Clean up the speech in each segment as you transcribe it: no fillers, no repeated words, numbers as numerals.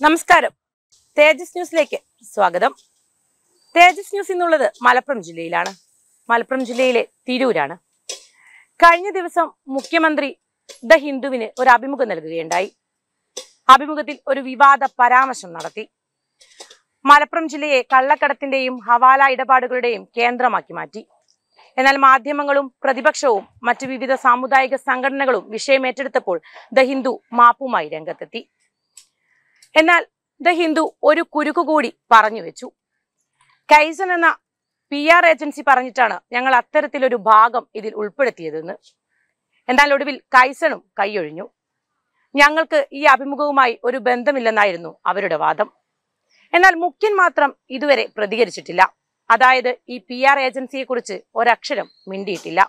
നമസ്കാരം. തേജസ് ന്യൂസിലേക്ക് സ്വാഗതം. തേജസ് ന്യൂസ് ഇന്നുള്ളത് മലപ്പുറം ജില്ലയിലാണ്. മലപ്പുറം ജില്ലയിലെ തിരൂരാണ്. കഴിഞ്ഞ ദിവസം മുഖ്യമന്ത്രി ദ ഹിന്ദുവിന് ഒരു അഭിമുഖം നൽകുകയുണ്ടായി. അഭിമുഖത്തിൽ ഒരു വിവാദ പരാമർശം നടത്തി. മലപ്പുറം ജില്ലയെ കള്ളക്കടത്തിന്റെയും ഹവാല ഇടപാടുകളുടെയും കേന്ദ്രമാക്കി മാറ്റി. എന്നാൽ മാധ്യമങ്ങളും പ്രതിപക്ഷവും മറ്റു വിവിധ സാമുദായിക സംഘടനകളും വിഷയം ഏറ്റെടുത്തപ്പോൾ ദ ഹിന്ദു മാപ്പുമായി രംഗത്തെത്തി. എന്നാൽ ദ ഹിന്ദു ഒരു കുരുക്കു കൂടി പറഞ്ഞു വെച്ചു. കൈസൺ എന്ന PR ഏജൻസി പറഞ്ഞിട്ടാണ് ഞങ്ങൾ അത്തരത്തിലൊരു ഭാഗം ഇതിൽ ഉൾപ്പെടുത്തിയതെന്ന്. എന്നാൽ ഒടുവിൽ കൈസണും കൈയൊഴിഞ്ഞു. ഞങ്ങൾക്ക് ഈ അഭിമുഖവുമായി ഒരു ബന്ധമില്ലെന്നായിരുന്നു അവരുടെ വാദം. എന്നാൽ മുഖ്യൻ മാത്രം ഇതുവരെ പ്രതികരിച്ചിട്ടില്ല. അതായത് ഈ PR ഏജൻസിയെ കുറിച്ച് ഒരക്ഷരം മിണ്ടിയിട്ടില്ല.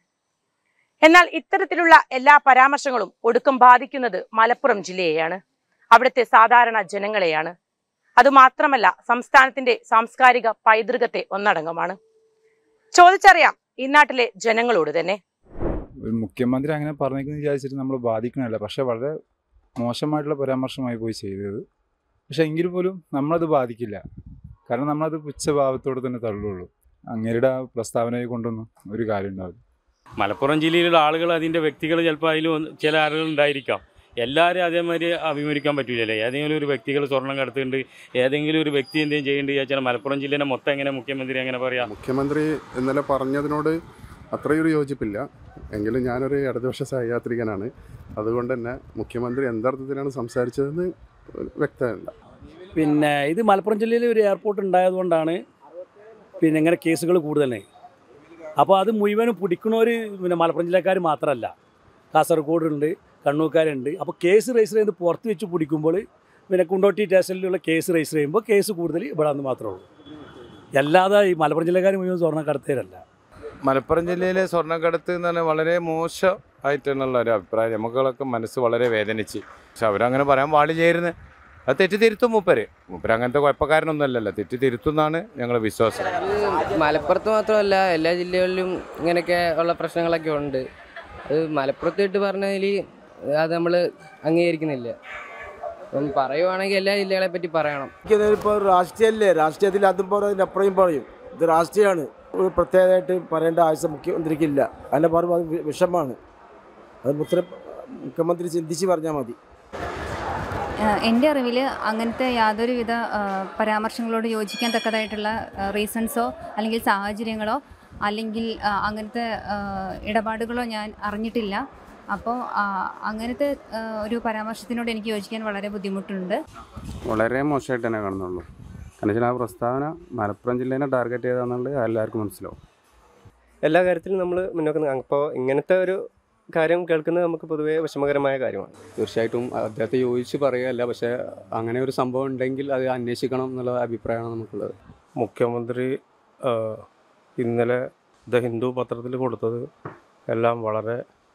എന്നാൽ ഇത്തരത്തിലുള്ള എല്ലാ പരാമർശങ്ങളും ഒടുക്കം ബാധിക്കുന്നത് മലപ്പുറം ജില്ലയെയാണ്, അവിടുത്തെ സാധാരണ ജനങ്ങളെയാണ്. അതുമാത്രമല്ല, സംസ്ഥാനത്തിന്റെ സാംസ്കാരിക പൈതൃകത്തെ ഒന്നടങ്കമാണ്. ചോദിച്ചറിയാം ഇന്നാട്ടിലെ ജനങ്ങളോട് തന്നെ. ഒരു മുഖ്യമന്ത്രി അങ്ങനെ പറഞ്ഞേക്കെന്ന് വിചാരിച്ചിട്ട് നമ്മൾ ബാധിക്കണമല്ല, പക്ഷെ വളരെ മോശമായിട്ടുള്ള പരാമർശമായി പോയി ചെയ്തത്. പക്ഷെ എങ്കിൽ പോലും നമ്മളത് ബാധിക്കില്ല, കാരണം നമ്മളത് പുച്ഛഭാവത്തോടെ തന്നെ തള്ളുള്ളൂ. അങ്ങേരുടെ ആ പ്രസ്താവനയെ കൊണ്ടൊന്നും ഒരു കാര്യം ഉണ്ടാവില്ല. മലപ്പുറം ജില്ലയിലുള്ള ആളുകൾ, അതിൻ്റെ വ്യക്തികൾ ചിലപ്പോൾ അതിൽ ചില ആളുകൾ ഉണ്ടായിരിക്കാം. എല്ലാവരും അതേമാതിരി അഭിമുഖിക്കാൻ പറ്റില്ലല്ലേ. ഏതെങ്കിലും ഒരു വ്യക്തികൾ സ്വർണ്ണം കടത്തുന്നുണ്ട്, ഏതെങ്കിലും ഒരു വ്യക്തി എന്തെങ്കിലും ചെയ്യുന്നുണ്ട് ചോദിച്ചാൽ മലപ്പുറം ജില്ലേനെ മൊത്തം എങ്ങനെ മുഖ്യമന്ത്രി എങ്ങനെ പറയാം? മുഖ്യമന്ത്രി ഇന്നലെ പറഞ്ഞതിനോട് അത്രയൊരു യോജിപ്പില്ല. എങ്കിലും ഞാനൊരു ഇടതുപക്ഷ സഹയാത്രികനാണ്. അതുകൊണ്ട് തന്നെ മുഖ്യമന്ത്രി എന്തർത്ഥത്തിലാണ് സംസാരിച്ചതെന്ന് വ്യക്തമല്ല. പിന്നെ ഇത് മലപ്പുറം ജില്ലയിൽ ഒരു എയർപോർട്ട് ഉണ്ടായതുകൊണ്ടാണ് ഇങ്ങനെ കേസുകൾ കൂടുതലേ. അപ്പോൾ അത് മുഴുവനും പിടിക്കണവർ മലപ്പുറം ജില്ലക്കാർ മാത്രമല്ല, കാസർഗോഡുണ്ട്, കണ്ണൂർക്കാരുണ്ട്. അപ്പോൾ കേസ് രജിസ്റ്റർ ചെയ്ത് പുറത്ത് വെച്ച് പിടിക്കുമ്പോൾ കുണ്ടോട്ടി സ്റ്റേഷനിലുള്ള കേസ് രജിസ്റ്റർ ചെയ്യുമ്പോൾ കേസ് കൂടുതൽ ഇവിടെ നിന്ന് മാത്രമേ ഉള്ളൂ. അല്ലാതെ ഈ മലപ്പുറം ജില്ലക്കാർ മുഴുവൻ സ്വർണ്ണക്കടത്തേരല്ല. മലപ്പുറം ജില്ലയിലെ സ്വർണ്ണക്കടത്ത് എന്ന് പറഞ്ഞാൽ വളരെ മോശമായിട്ടുള്ള ഒരു അഭിപ്രായം. നമുക്കൊക്കെ മനസ്സ് വളരെ വേദനിച്ച്. പക്ഷെ അവരങ്ങനെ പറയാൻ പാടില്ലായിരുന്നു. അത് തെറ്റിത്തിരുത്തും മൂപ്പര് അങ്ങനത്തെ കുഴപ്പക്കാരനൊന്നും അല്ലല്ലോ, തെറ്റിത്തിരുത്തുന്നാണ് ഞങ്ങളുടെ വിശ്വാസം. മലപ്പുറത്ത് മാത്രമല്ല, എല്ലാ ജില്ലകളിലും ഇങ്ങനെയൊക്കെ ഉള്ള പ്രശ്നങ്ങളൊക്കെ ഉണ്ട്. അത് മലപ്പുറത്തിട്ട് പറഞ്ഞതിൽ അത് നമ്മൾ അംഗീകരിക്കുന്നില്ല. അപ്പം പറയുവാണെങ്കിൽ എല്ലാ ജില്ലകളെ പറ്റി പറയണം. ഇപ്പോൾ രാഷ്ട്രീയമല്ലേ, രാഷ്ട്രീയത്തിൽ അതും പറയും അതിനപ്പുറയും പറയും. ഇത് രാഷ്ട്രീയമാണ്, ഒരു പ്രത്യേകമായിട്ട് പറയേണ്ട ആവശ്യം മുഖ്യമന്ത്രിക്കില്ല. അതിനെ പറയുമ്പോൾ അത് വിഷമാണ്. അത് മുഖ്യമന്ത്രി ചിന്തിച്ച് പറഞ്ഞാൽ മതി. എൻ്റെ അറിവിൽ അങ്ങനത്തെ യാതൊരുവിധ പരാമർശങ്ങളോട് യോജിക്കാൻ തക്കതായിട്ടുള്ള റീസൺസോ അല്ലെങ്കിൽ സാഹചര്യങ്ങളോ അല്ലെങ്കിൽ അങ്ങനത്തെ ഇടപാടുകളോ ഞാൻ അറിഞ്ഞിട്ടില്ല. അപ്പോൾ അങ്ങനത്തെ ഒരു പരാമർശത്തിനോട് എനിക്ക് യോജിക്കാൻ വളരെ ബുദ്ധിമുട്ടുണ്ട്. വളരെ മോശമായിട്ട് തന്നെ കാണുന്നുള്ളൂ. കാരണം വെച്ചാൽ ആ പ്രസ്താവന മലപ്പുറം ജില്ലേനെ ടാർഗറ്റ് ചെയ്താന്നുള്ളത് എല്ലാവർക്കും മനസ്സിലാവും. എല്ലാ കാര്യത്തിലും നമ്മൾ മുന്നോട്ട്. അപ്പോൾ ഇങ്ങനത്തെ ഒരു കാര്യം കേൾക്കുന്നത് നമുക്ക് പൊതുവേ വിഷമകരമായ കാര്യമാണ്. തീർച്ചയായിട്ടും അദ്ദേഹത്തെ യോജിച്ച് പറയുകയല്ല, പക്ഷേ അങ്ങനെ ഒരു സംഭവം ഉണ്ടെങ്കിൽ അത് അന്വേഷിക്കണം എന്നുള്ള അഭിപ്രായമാണ് നമുക്കുള്ളത്. മുഖ്യമന്ത്രി ഇന്നലെ ദ ഹിന്ദു പത്രത്തിൽ കൊടുത്തത് എല്ലാം വളരെ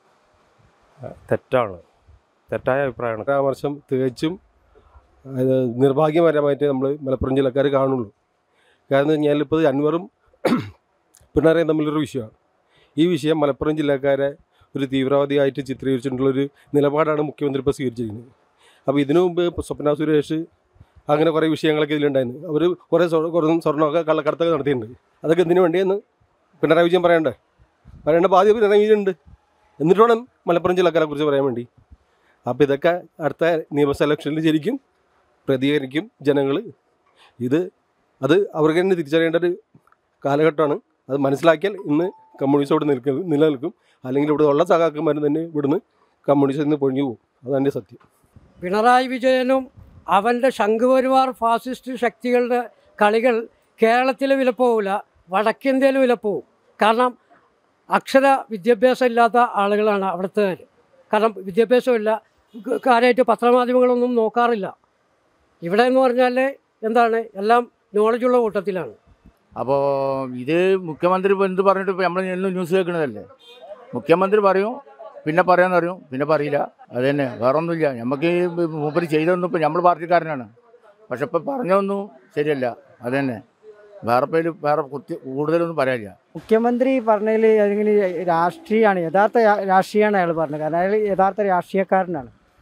തെറ്റായ അഭിപ്രായമാണ്. പരാമർശം തികച്ചും നിർഭാഗ്യപരമായിട്ട് നമ്മൾ മലപ്പുറം ജില്ലക്കാർ കാണുള്ളൂ. കാരണം ഞാനിപ്പോൾ അൻവറും പിണറായിയും തമ്മിലൊരു വിഷയമാണ്. ഈ വിഷയം മലപ്പുറം ജില്ലക്കാരെ ഒരു തീവ്രവാദിയായിട്ട് ചിത്രീകരിച്ചിട്ടുള്ളൊരു നിലപാടാണ് മുഖ്യമന്ത്രി ഇപ്പോൾ സ്വീകരിച്ചിരിക്കുന്നത്. അപ്പോൾ ഇതിനു മുമ്പ് സ്വപ്ന സുരേഷ് അങ്ങനെ കുറേ വിഷയങ്ങളൊക്കെ ഇതിലുണ്ടായിരുന്നു. അവർ കുറേ സ്വർണ്ണമൊക്കെ കള്ളക്കടത്തൊക്കെ നടത്തിയിട്ടുണ്ട്. അതൊക്കെ എന്തിനു വേണ്ടിയെന്ന് പിണറായി വിജയൻ പറയേണ്ട ബാധ്യത പിണറായി വിജയൻ ഉണ്ട്. എന്നിട്ട് വേണം മലപ്പുറം ജില്ലക്കാരെ കുറിച്ച് പറയാൻ വേണ്ടി. അപ്പോൾ ഇതൊക്കെ അടുത്ത നിയമസഭാ ഇലക്ഷനിൽ ശരിക്കും പ്രതികരിക്കും ജനങ്ങൾ. അത് അവർക്ക് തന്നെ തിരിച്ചറിയേണ്ട ഒരു കാലഘട്ടമാണ്. അത് മനസ്സിലാക്കിയാൽ ഇന്ന് കമ്മ്യൂണിസ്റ്റോട് നിലനിൽക്കും. അല്ലെങ്കിൽ ഇവിടെ ഉള്ള സഖാക്കന്മാരും തന്നെ ഇവിടുന്ന് കമ്മ്യൂണിസ്റ്റിൽ നിന്ന് പൊഴിഞ്ഞു പോകും. അതാണ് സത്യം. പിണറായി വിജയനും അവൻ്റെ സംഘപരിവാർ ഫാസിസ്റ്റ് ശക്തികളുടെ കളികൾ കേരളത്തിൽ വിലപ്പോവില്ല, വടക്കേന്ത്യയിൽ വിലപ്പോവും. കാരണം അക്ഷര വിദ്യാഭ്യാസം ഇല്ലാത്ത ആളുകളാണ് അവിടുത്തെ. കാരണം വിദ്യാഭ്യാസമില്ല, കാര്യമായിട്ട് പത്രമാധ്യമങ്ങളൊന്നും നോക്കാറില്ല. ഇവിടെ എന്ന് പറഞ്ഞാൽ എന്താണ്, എല്ലാം നോളജുള്ള കൂട്ടത്തിലാണ്. അപ്പോൾ ഇത് മുഖ്യമന്ത്രി ഇപ്പോൾ എന്ത് പറഞ്ഞിട്ട് ഇപ്പോൾ നമ്മൾ എന്നും ന്യൂസ് കേൾക്കണതല്ലേ. മുഖ്യമന്ത്രി പറയും, പിന്നെ പറയാമെന്ന് പറയും, പിന്നെ പറയില്ല. അത് തന്നെ, വേറെ ഒന്നുമില്ല. നമുക്ക് മൂപ്പര് ചെയ്തൊന്നും ഇപ്പോൾ നമ്മൾ പാർട്ടിക്കാരനാണ്, പക്ഷെ ഇപ്പോൾ പറഞ്ഞതൊന്നും ശരിയല്ല. അത് തന്നെ, വേറെ കൂടുതലൊന്നും പറയാനില്ല. മുഖ്യമന്ത്രി പറഞ്ഞതിൽ അല്ലെങ്കിൽ രാഷ്ട്രീയമാണ്, യഥാർത്ഥ രാഷ്ട്രീയമാണ് അയാൾ പറഞ്ഞത്. കാരണം അയാൾ യഥാർത്ഥ രാഷ്ട്രീയക്കാരനാണ്.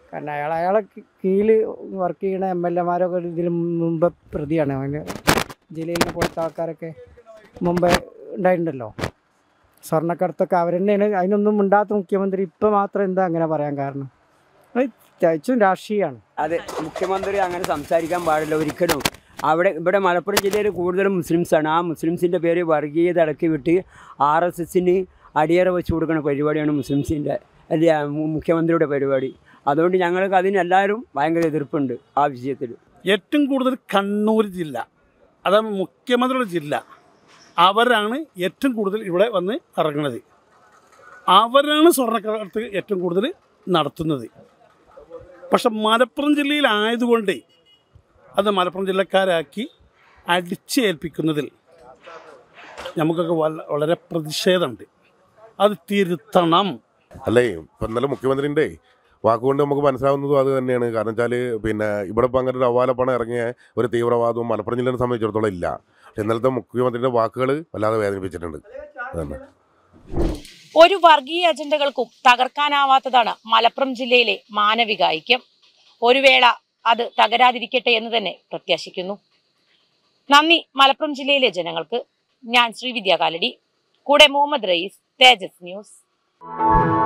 കാരണം അയാളെ കീഴിൽ വർക്ക് ചെയ്യുന്ന MLA-മാരൊക്കെ ഇതിന് മുമ്പ് പ്രതിയാണ്. അവന് ജില്ലയിലെ പോലത്തെ ആൾക്കാരൊക്കെ മുമ്പേ ഉണ്ടായിട്ടുണ്ടല്ലോ. സ്വർണ്ണക്കടത്തൊക്കെ അവർ തന്നെയാണ്. അതിനൊന്നും ഉണ്ടാത്ത മുഖ്യമന്ത്രി ഇപ്പം മാത്രം എന്താ അങ്ങനെ പറയാൻ കാരണം? അത് തികച്ചും രാഷ്ട്രീയമാണ്. അതെ, മുഖ്യമന്ത്രി അങ്ങനെ സംസാരിക്കാൻ പാടില്ല ഒരിക്കലും. ഇവിടെ മലപ്പുറം ജില്ലയിൽ കൂടുതലും മുസ്ലിംസാണ്. ആ മുസ്ലിംസിൻ്റെ പേര് വർഗീയത ഇടക്കി വിട്ട് RSSന് അടിയറ വെച്ച് കൊടുക്കുന്ന പരിപാടിയാണ് മുസ്ലിംസിൻ്റെ അല്ല മുഖ്യമന്ത്രിയുടെ പരിപാടി. അതുകൊണ്ട് ഞങ്ങൾക്ക് അതിന് എല്ലാവരും ഭയങ്കര എതിർപ്പുണ്ട് ആ വിഷയത്തിൽ. ഏറ്റവും കൂടുതൽ കണ്ണൂർ ജില്ല, അതാണ് മുഖ്യമന്ത്രിയുടെ ജില്ല, അവരാണ് ഏറ്റവും കൂടുതൽ ഇവിടെ വന്ന് ഇറങ്ങുന്നത്. അവരാണ് സ്വർണ്ണക്കടത്ത് ഏറ്റവും കൂടുതൽ നടത്തുന്നത്. പക്ഷെ മലപ്പുറം ജില്ലയിലായതുകൊണ്ട് അത് മലപ്പുറം ജില്ലക്കാരാക്കി അടിച്ചേൽപ്പിക്കുന്നതിൽ നമുക്കൊക്കെ വളരെ പ്രതിഷേധമുണ്ട്. അത് തിരുത്തണം. അല്ലേ, ഇപ്പം ഇന്നലെ മുഖ്യമന്ത്രിൻ്റെ വാക്കുകൊണ്ട് നമുക്ക് മനസ്സിലാവുന്നതും അത് തന്നെയാണ്. കാരണം വെച്ചാൽ പിന്നെ ഇവിടെ ഇപ്പം അങ്ങനെ ഒരു അവാലപ്പണം ഇറങ്ങിയ ഒരു തീവ്രവാദവും മലപ്പുറം ജില്ലയെ സംബന്ധിച്ചിടത്തോളം ഇല്ല. ഇന്നലത്തെ മുഖ്യമന്ത്രിയുടെ വാക്കുകൾ വല്ലാതെ വേദനിപ്പിച്ചിട്ടുണ്ട്. അതന്നെ ഒരു വർഗീയ അജണ്ടകൾക്കും തകർക്കാനാവാത്തതാണ് മലപ്പുറം ജില്ലയിലെ മാനവിക ഐക്യം. ഒരു വേള അത് തകരാതിരിക്കട്ടെ എന്ന് തന്നെ പ്രത്യാശിക്കുന്നു. നന്ദി മലപ്പുറം ജില്ലയിലെ ജനങ്ങൾക്ക്. ഞാൻ ശ്രീവിദ്യ കാലടി, കൂടെ മുഹമ്മദ് റയീസ്, തേജസ് ന്യൂസ്.